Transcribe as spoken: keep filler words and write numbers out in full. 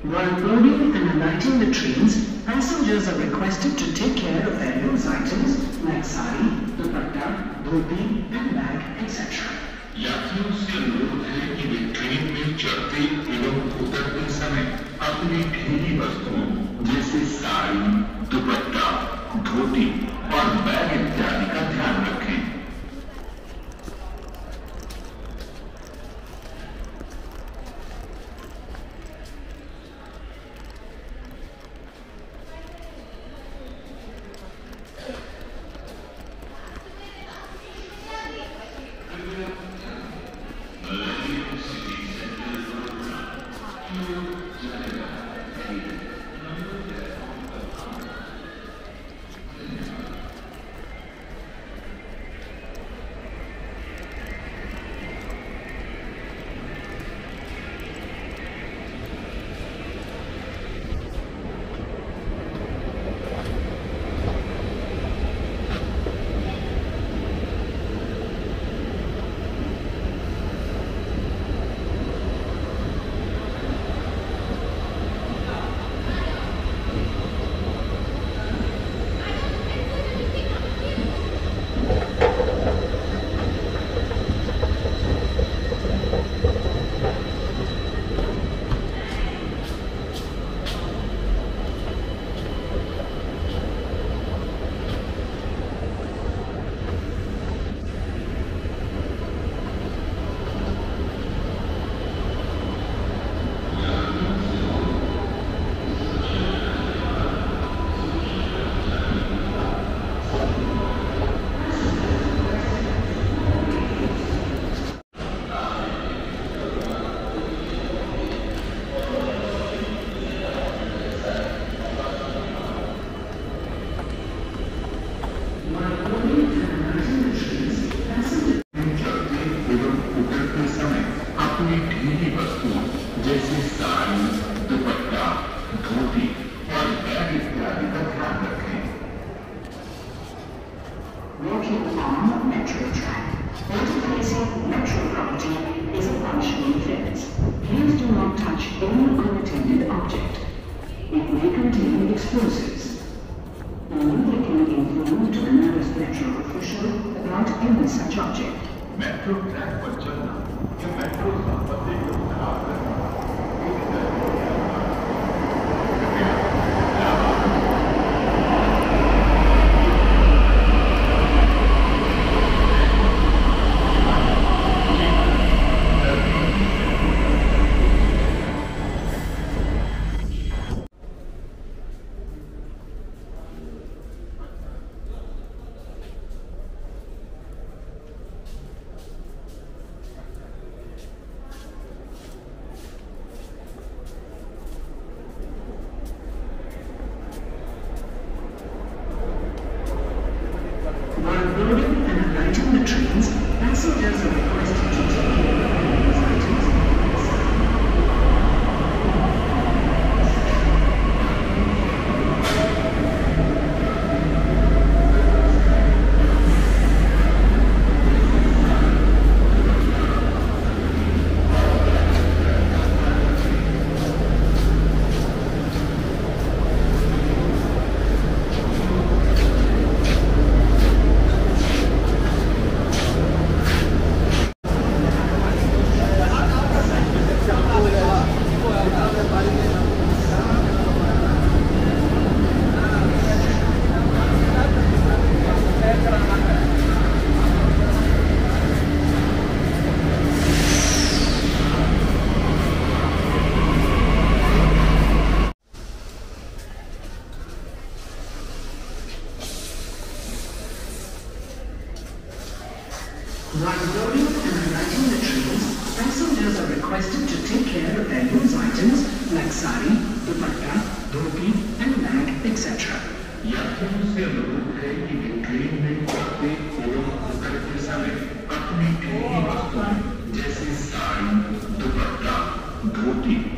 While boarding and alighting the trains, passengers are requested to take care of their loose items like sari, dupatta, dhoti, and bag, et cetera. यात्रियों से अनुरोध है कि वे train में चढ़ते एवं उतरते समय अपनी ढीली वस्तुओं जैसे साड़ी, दुपट्टा, धोती और बैग इत्यादि का ध्यान रखें। While boarding and alighting the trains, passengers are requested to take care of their loose items like sari, dupatta, dhoti, and bag, et cetera. यात्रियों से अनुरोध है कि वे ट्रेन में चढ़ते एवं उतरते समय अपनी ढीली वस्तुएं जैसे साड़ी, दुपट्टा, धोती